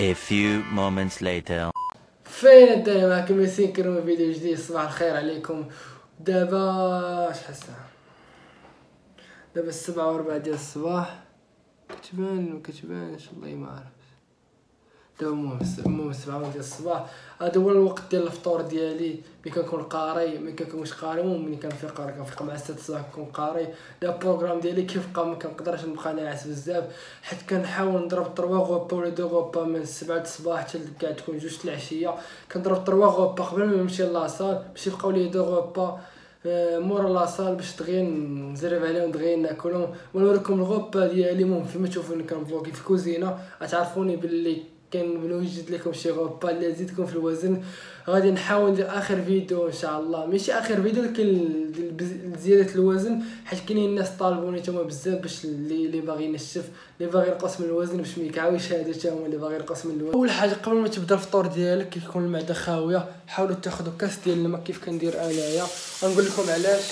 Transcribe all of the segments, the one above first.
A few moments later. فين الدنيا معكم ياسين كريم فيديو جديد. صباح الخير عليكم. دابا شحال الساعة؟ دابا 7:04 ديال الصباح. كتبان مكتبانش والله ما عارف. دابا المهم 7 ديال الصباح. هذا هو الوقت ديال الفطور ديالي. ملي كنكون قاري ملي كنكونش قاري. المهم ملي كنفيق قاري كنفيق مع 6 الصباح كنكون قاري. دابا البروغرام ديالي كيفبقى ما كنقدرش نبقى ناعس بزاف، حيت كنحاول نضرب 3 غوبا ولا 2 غوبا من 7 الصباح حتى كاع تكون 2 العشيه. كنضرب 3 غوبا قبل ما نمشي لاصال باش يبقاو لي 2 غوبا مورا لاصال باش دغيا نزرب عليهم دغيا ناكلهم ونوريكم الغوبا ديالي. المهم فيما تشوفوني كنفلوغي في الكوزينه غتعرفوني باللي كنوجد لكم شي غوبا اللي يزيدكم في الوزن. غادي نحاول ندير اخر فيديو ان شاء الله، ماشي اخر فيديو لكن زياده الوزن، حيت كاينين الناس طالبوني تما بزاف باش اللي باغي ينشف اللي باغي ينقص من الوزن باش ما يكعاوش هذا حتى هما اللي باغي ينقص من الوزن. اول حاجه قبل ما تبدا الفطور ديالك كيكون المعده خاويه، حاولوا تاخذوا كاس ديال الماء كيف كندير انايا. غنقول لكم علاش.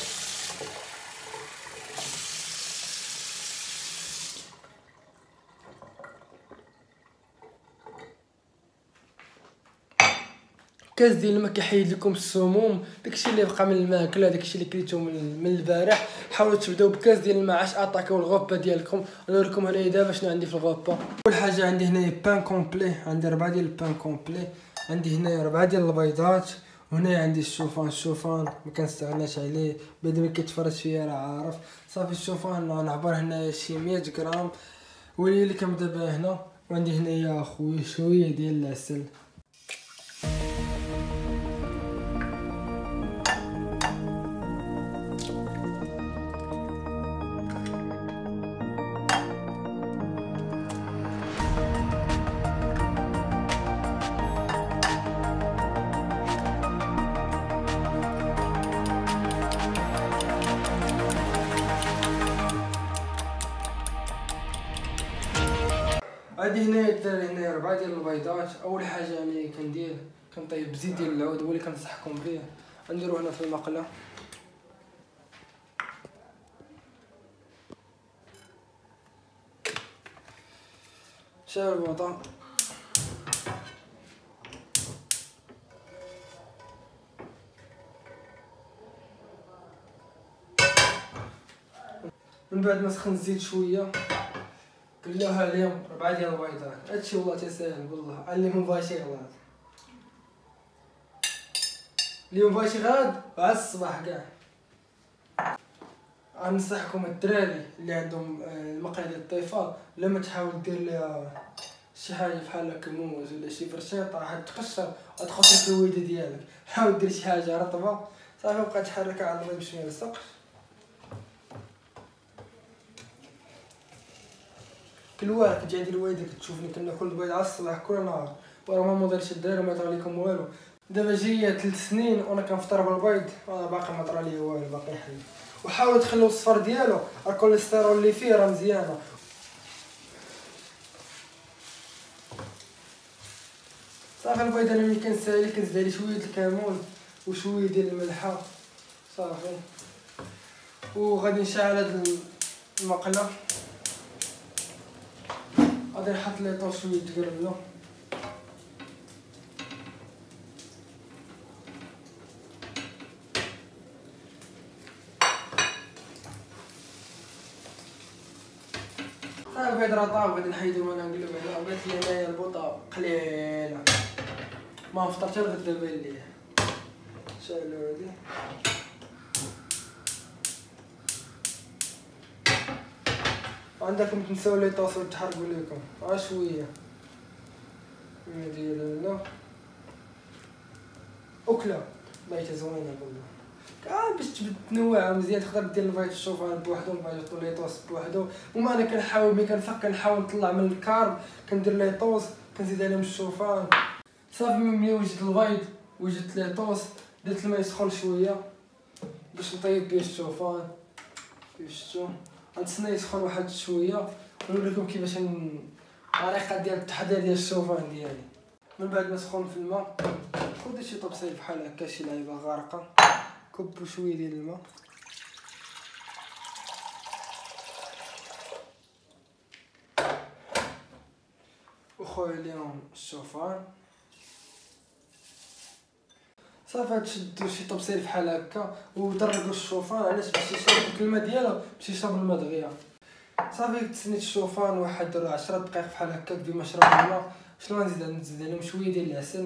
كاس ديال الماء كيحيد لكم السموم، داكشي اللي بقى من الماكله داكشي اللي كليتو من البارح. حاولوا تبداو بكاس ديال الماء عاش اتاكيو الغوبا ديالكم. نوريكم هنايا دابا شنو عندي في الغوبا. اول حاجه عندي هنايا بان كومبلي، عندي 4 ديال البان كومبلي، عندي هنايا 4 ديال البيضات، وهنايا عندي الشوفان ما كنستغناش عليه، بعد ما كيتفرج فيا راه عارف. صافي الشوفان نعبر هنايا شي 100 غرام ولي اللي كنبدا بها هنا. وعندي هنايا اخويا شويه ديال العسل. عندي هنايا 4 ديال البيضات. اول حاجه يعني كندير كنطيب بزيت ديال العود هو اللي كنصحكم به. نديرو هنا في المقله شاي البوطه، من بعد ما سخن الزيت شويه كلوها عليهم 4 ديال البيضات. هادشي والله تساهل والله. اليوم مباشي غلط، اليوم مباشي غاد على الصباح كاع. غنصحكم الدراري اللي عندهم المقله ديال الطيفه لما تحاول دير ليها شي حاجه بحال هكا موز ولا شي فرشيطه راح تقشر وتخسر في الويده ديالك. حاول دير شي حاجه رطبه صافي بقى تحركها على البيض باش ما يلصقش. كل واحد كتجي عند الوالده كتشوفني كناكل البيض على الصباح كل نهار وراه ما دارش الدراري ما طرا لكم والو. دابا جايه 3 سنين وانا كنفطر بالبيض وانا باقي ما طرا ليا والو باقي حي. وحاولوا تخليو الصفر ديالو الكوليسترول اللي فيه راه مزيانه. صافي البيض انا ملي كنسالي كنزيد عليه شويه الكمون وشويه ديال الملحه صافي. وغادي نشعل هاد المقله، غادي نحط ليه طون شويه تقربلو. صافي البيض راه طاب غادي نحيدو وانا نقلب عليه. بغيت لي هنايا البوطه قليله ما فطرت الغدا بالليل. شعلو هادي عندكم تنساو لي طاسو تحرقوا لكم غير شويه. ندير هنا اكله بايته زوينه والله كاع باش تنوعها مزيان. تقدر دير البيض الشوفان بوحدو البيض طوليطوس بوحدو. وما انا كنحاول ملي كنفك كنحاول نطلع من الكارب كندير ليطوس كنزيد عليهم الشوفان. صافي ملي وجدت البيض وجدت ليطوس درت الماء يسخن شويه باش نطيب بيه الشوفان. كيف شفتو غنتسنى يسخن واحد شويه ونوريكم كيفاش الطريقه ديال التحضير ديال الشوفان ديالي. من بعد ما سخن في الماء خذ شي طبسيل بحال هكا شي لعيبه غارقه كبوا شويه ديال الماء وخويا اليوم الشوفان صافي. تشدو شي طبسيل بحال هكا وطرقوا الشوفان. علاش؟ باش يشرب ديك الماء ديالو، باش يشرب الماء دغيا. صافي تسنيت الشوفان واحد 10 دقائق بحال هكا ديما شرب الماء. شنو غنزيد عليهم شويه ديال العسل.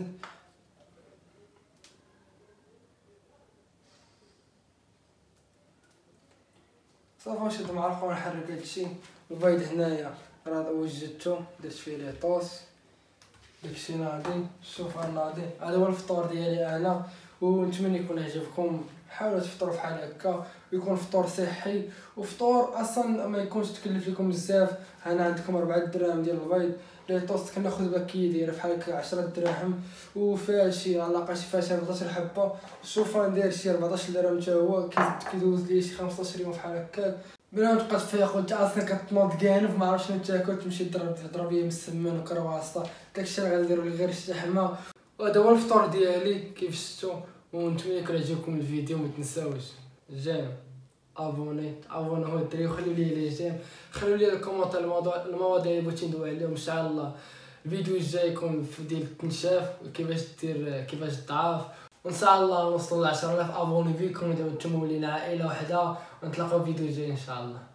صافي نشد معلقه ونحرك هادشي. البيض هنايا راه وجدتو، درت فيه ليطوس، داكشي ناضي، الشوفان ناضي. هذا هو الفطور ديالي انا، ونتمنى يكون عجبكم. حاولوا تفطروا بحال هكا ويكون فطور صحي وفطور اصلا ما يكونش تكلف لكم بزاف. هنا عندكم 4 دراهم ديال البيض. ليطوس كناخذ باكيه دايره بحال هكا 10 دراهم، وفيها شي على الاقل فيها شي 14 حبه. الشوفان داير شي 14 درهم حتى هو، كيدوز لي شي 15 يوم بحال هكا. بلا ما تبقى تفيق وانت اصلا كتنوض كانف ما عرفتش شنو تاكل، تمشي تضرب ليا مسمن وكرواسه. داكشي راه غنديروا ليه غير الشحمه. وهذا هو الفطور ديالي كيف شفتوا. ونتمنى يكون عجبكم الفيديو. ما تنساوش جيم، ابوني هو الدري، وخليو لي لي جيم، خليو لي الكومونتير المواضيع اللي بغيتي ندوي عليهم ان شاء الله. الفيديو الجاي يكون ديال التنشاف وكيفاش دير كيفاش تضعف. وان شاء الله نوصلوا ل 10000 ابوني فيكم. نتوما ولينا عائله وحده. ونتلاقاو في فيديو جاي ان شاء الله.